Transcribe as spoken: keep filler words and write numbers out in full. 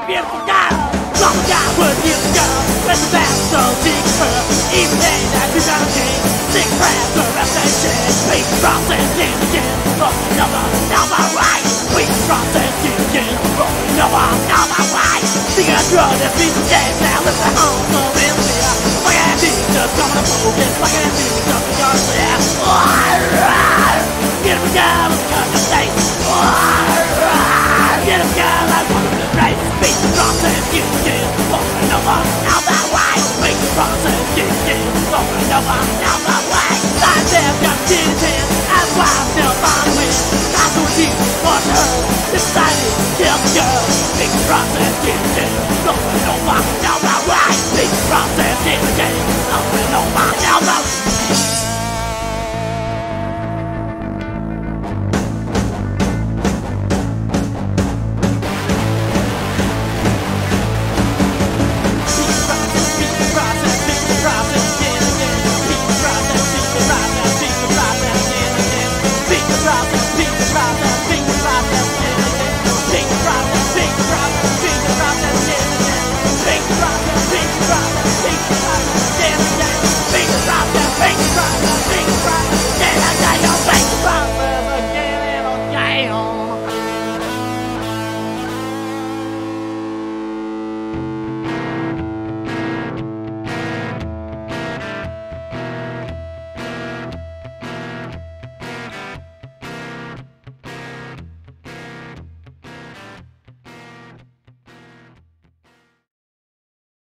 beautiful girl. Long time with you, girl. Let's dance so deep her. Even day that you got a king. Six prayers for reputation. Peace, cross, and king again. Rolling over, over, right. Peace, cross, and king again. Rolling over, over, right. Sing a drum, there's people dead. Now lift the home, so in there. Like an empty, just coming to focus. Like an empty, just because there. Beautiful girl, let's cut the face. Beautiful girl, I want to race. Beat the cross and king again. Rolling over, over, right. Peace, cross, and king again. Rolling over, over, right. Side there, got a